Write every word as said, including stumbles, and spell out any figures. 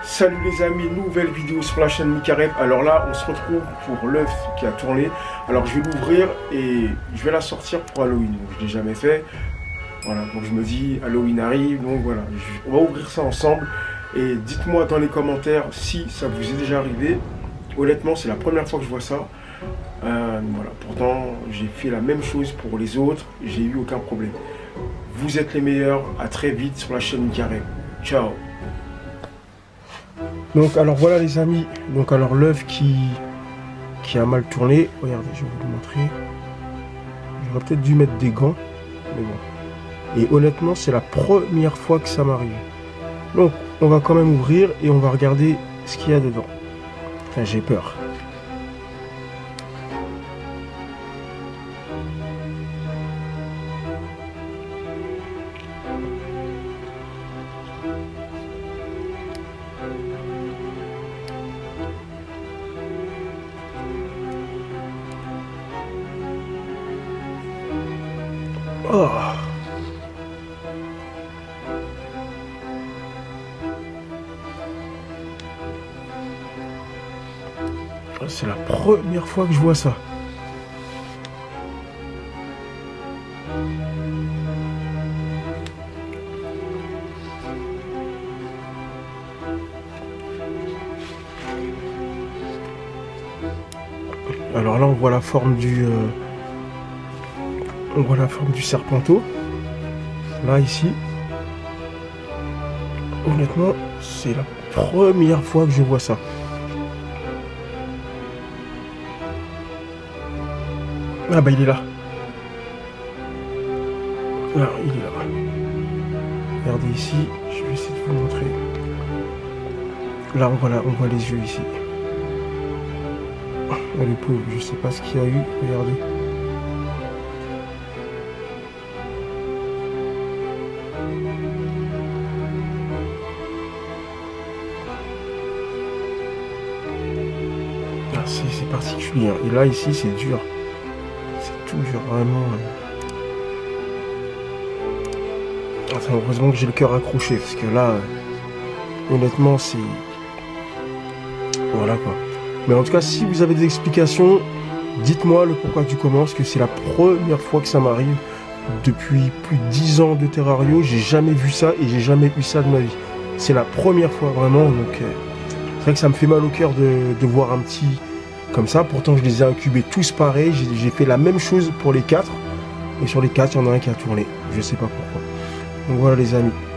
Salut les amis, nouvelle vidéo sur la chaîne Mikarep. Alors là, on se retrouve pour l'œuf qui a tourné. Alors je vais l'ouvrir et je vais la sortir pour Halloween. Donc, je l'ai jamais fait. Voilà, donc je me dis Halloween arrive, donc voilà, je, on va ouvrir ça ensemble. Et dites-moi dans les commentaires si ça vous est déjà arrivé. Honnêtement, c'est la première fois que je vois ça. Euh, voilà, pourtant, j'ai fait la même chose pour les autres. J'ai eu aucun problème. Vous êtes les meilleurs. À très vite sur la chaîne Mikarep. Ciao. Donc alors voilà les amis, donc alors l'œuf qui, qui a mal tourné, regardez je vais vous le montrer, j'aurais peut-être dû mettre des gants, mais bon, et honnêtement c'est la première fois que ça m'arrive, donc on va quand même ouvrir et on va regarder ce qu'il y a dedans, enfin j'ai peur. Oh. C'est la première fois que je vois ça. Alors là on voit la forme du... Euh... On voit la forme du serpenteau. Là, ici. Honnêtement, c'est la première fois que je vois ça. Ah bah il est là. Alors, il est là. Regardez ici. Je vais essayer de vous montrer. Là, on voit, là, on voit les yeux ici. Ah, le pauvre, je sais pas ce qu'il y a eu. Regardez. C'est particulier, hein. Et là ici c'est dur, c'est tout dur vraiment. Enfin, heureusement que j'ai le cœur accroché parce que là honnêtement c'est voilà quoi. Mais en tout cas si vous avez des explications, dites-moi le pourquoi du comment, parce que c'est la première fois que ça m'arrive depuis plus de dix ans de Terrario. J'ai jamais vu ça et j'ai jamais eu ça de ma vie, c'est la première fois vraiment. Donc euh, c'est vrai que ça me fait mal au cœur de, de voir un petit comme ça. Pourtant je les ai incubés tous pareils, j'ai fait la même chose pour les quatre, et sur les quatre il y en a un qui a tourné, je sais pas pourquoi. Donc voilà les amis.